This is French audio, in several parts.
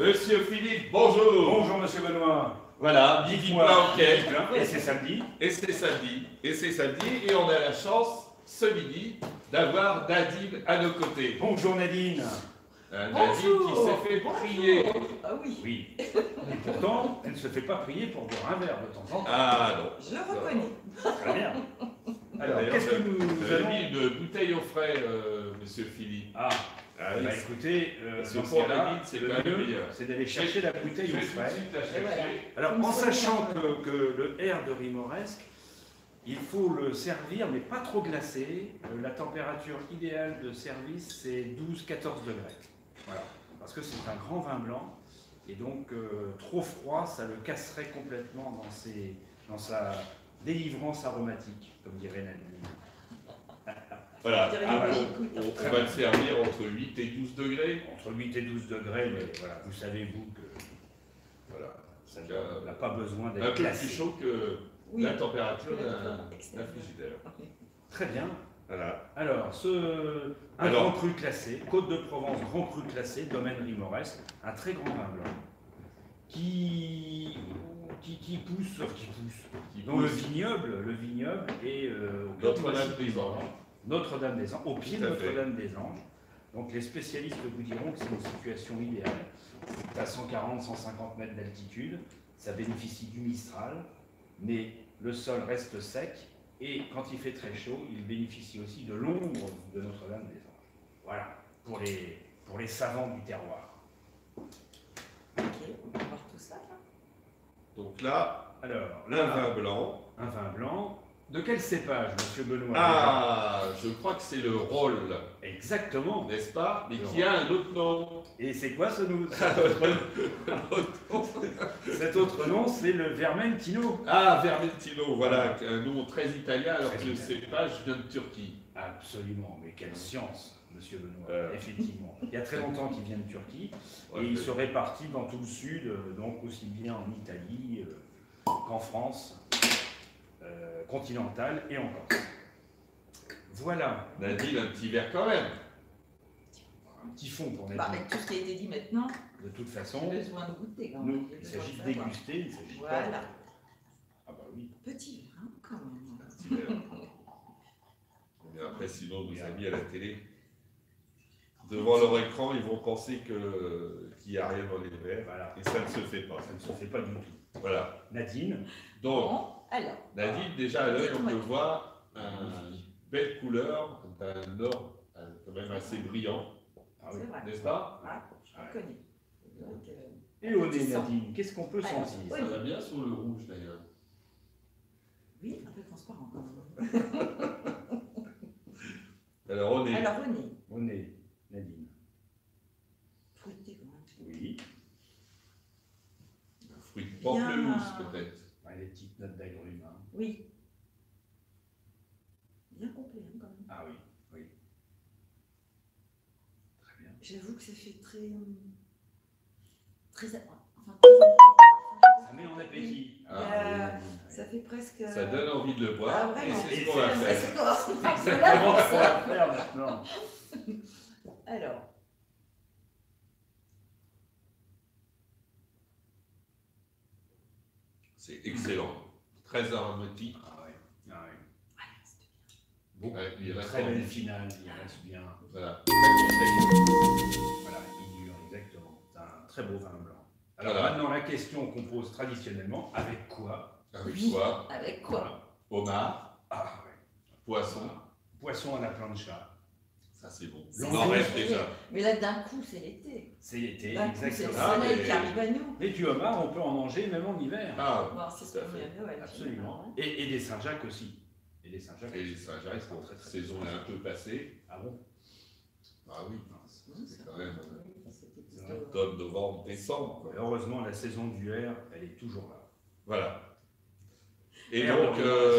Monsieur Philippe, bonjour. Bonjour Monsieur Benoît. Voilà, midi plein au quai. Et c'est samedi. Et c'est samedi. Et c'est samedi. Et on a la chance, ce midi, d'avoir Nadine à nos côtés. Bonjour Nadine. Nadine qui s'est fait prier. Ah oui. Oui. Et pourtant, elle ne se fait pas prier pour boire un verre de temps en temps. Ah non. Je reconnais. Très bien. Alors, D'ailleurs, qu'est-ce que nous vous avez allons... mis une bouteille au frais, Monsieur Philippe. Ah, oui, bah écoutez, parce que dans pour ce cas-là, Nadine, c'est le quand même mieux, meilleur. c'est d'aller chercher la bouteille Je au vais tout de frais. suite la chercher. Et voilà. Alors, Comme en ça, sachant que le R de Rimoresque, il faut le servir, mais pas trop glacé. La température idéale de service, c'est 12-14 degrés. Voilà. Parce que c'est un grand vin blanc, et donc trop froid, ça le casserait complètement dans sa délivrance aromatique, comme dirait Nadine. Voilà. Ah, On va le servir entre 8 et 12 degrés. Entre 8 et 12 degrés, mais voilà, vous savez, vous, que Voilà. ça n'a pas besoin Un d'être peu plus glacé. chaud que Oui. la température d'un Extérieur. frigidaire. Très bien. Voilà. Alors, un grand cru classé, Côte de Provence, grand cru classé, domaine Rimoresque, un très grand vin blanc, qui pousse, dont le vignoble est au pied du Notre-Dame massif des Anges. Notre-Dame des Anges, au pied de Tout à fait. Notre-Dame des Anges. Donc les spécialistes vous diront que c'est une situation idéale. C'est à 140-150 mètres d'altitude, ça bénéficie du Mistral, mais le sol reste sec. Et quand il fait très chaud, il bénéficie aussi de l'ombre de Notre-Dame des Anges. Voilà, pour les savants du terroir. Ok, on va voir tout ça là. Donc là, Alors, un là, vin blanc. un vin blanc. De quel cépage, Monsieur Benoît? Ah, je crois que c'est le rôle, Exactement. n'est-ce pas? Mais qui a un autre nom. Et c'est quoi cet autre nom? C'est le Vermentino. Ah, Vermentino, voilà, un nom très italien alors que le cépage vient de Turquie. Absolument, mais quelle science, Monsieur Benoît, effectivement. Il y a très longtemps qu'il vient de Turquie, Ouais, et il se répartit dans tout le sud, donc aussi bien en Italie qu'en France continentale et en Corse. Voilà, Nadine, un petit verre quand même. un petit fond pour Bah, Nadine. avec tout ce qui a été dit maintenant, De toute j'ai façon, besoin de goûter quand même. nous, J'ai il besoin s'agit de savoir. déguster, il s'agit Voilà. pas... Ah bah oui. Petit vin quand même. Un petit verre. Mais après, sinon, nos amis à la télé, devant leur écran, ils vont penser qu'il n'y a rien dans les verres. Voilà, Et ça ne se fait pas. ça ne se fait pas du tout. Voilà. Nadine, Donc, Bon, alors, Nadine, déjà à l'œil, on Dites-moi. peut voir une belle couleur d'un or quand même assez brillant, ah oui. c'est vrai. n'est-ce pas? Ah, je reconnais. Donc, Et au nez, appétissant. Nadine, qu'est-ce qu'on peut Alors, sentir? oui. Ça va bien sur le rouge d'ailleurs. Oui, un peu transparent quand même. Alors on est. Alors, au nez, Au nez, Nadine. fruité quand même. Oui. Fruit de pamplemousse Bien. peut-être. Ah, les petites notes d'agrumes. Hein. Oui. Bien complet hein, quand même. Ah oui, oui. Très bien. J'avoue que ça fait très. Très. Enfin, Ça met en appétit. Ah, oui, Nadine, oui. ça fait presque. Ça donne envie de le Ah, boire et vraiment. c'est ce qu'on va C'est faire. ce qu'on va faire. Exactement ce qu'on va faire maintenant. Alors, C'est excellent. Très aromatique. Ah oui, ah oui. ah, c'est Bon, Ouais, il une reste très en belle vie. finale, il reste bien. Voilà. Très conseil. Voilà, il dure, exactement. C'est un très beau vin blanc. Alors Voilà. maintenant, la question qu'on pose traditionnellement, avec quoi? Avec Oui. quoi? avec quoi? Homard, Ah oui. poisson. Poisson à la plancha. Ça c'est bon. C'est On en bon. reste déjà. Mais là, d'un coup, c'est l'été. C'est l'été, D'un coup, c'est le exactement. Ah, soleil mais- qui arrive à nous. Et du homard, on peut en manger même en hiver. Ah, Bon, c'est ce tout à qu'on fait. met à Noël. Absolument. Et des Saint-Jacques aussi. Et des Saint-Jacques. Et Saint-Jacques, Très, très, très saison est un peu passée. Ah bon? Ah oui, finalement. c'est quand même C'était C'est plutôt- octobre, novembre, décembre. quoi. Heureusement, la saison du R, elle est toujours là. Voilà. Et Et donc,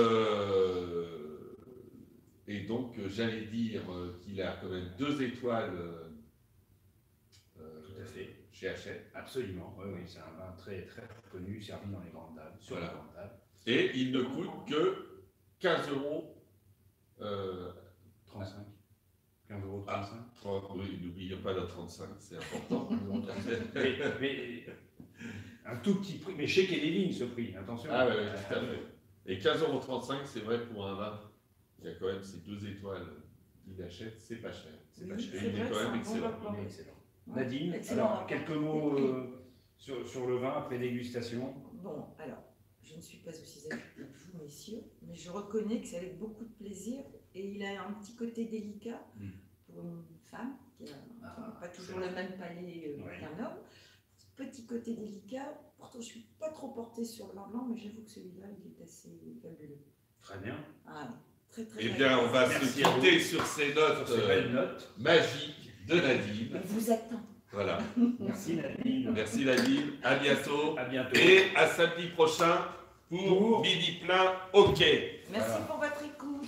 on- j'allais dire qu'il a quand même 2 étoiles Tout à fait. chez Hachette. Absolument. Oui, oui, c'est un vin très, très connu, servi dans les grandes tables, sur Voilà. les grandes tables. Et il ne coûte que 15 euros. 35. 15,35 €. Oh, oui, n'oubliez pas la 35, c'est important. mais un tout petit prix, mais chez Kelly ce prix, attention. Ah oui, tout à fait. Et 15,35 €, c'est vrai pour un vin. Il y a quand même ces 2 étoiles qu'il achète, c'est pas cher. C'est pas Oui, cher. c'est Il est vrai, quand c'est même un bon excellent. rapport. Il est excellent. Ouais, Nadine, excellent alors rapport. quelques mots sur le vin après dégustation. Bon, alors, je ne suis pas aussi âgée que vous, messieurs, mais je reconnais que c'est avec beaucoup de plaisir et il a un petit côté délicat pour une femme qui n'a pas toujours le même palais qu'un homme. Petit côté délicat, pourtant je ne suis pas trop portée sur le vin blanc, mais j'avoue que celui-là, il est assez fabuleux. Très bien. Ah, très très Eh bien, on va se Merci à vous. quitter sur ces notes Sur ces belles notes. magiques de Nadine. On vous attend. Voilà. Merci Nadine. Merci Nadine. À bientôt. À bientôt. Et à samedi prochain pour Midi Plein OK. Merci Voilà. pour votre écoute.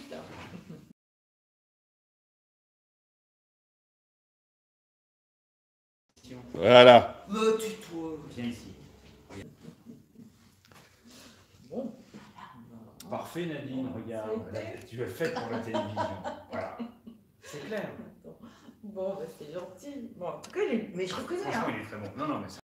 Voilà. Me tutoie. Viens ici. Bon. Parfait Nadine, regarde. Tu l'as fait pour la télévision. Voilà. C'est clair. Bon, bah, c'est gentil. Bon, en tout cas, mais je reconnais. Franchement, Hein. il est très bon. Non, mais ça.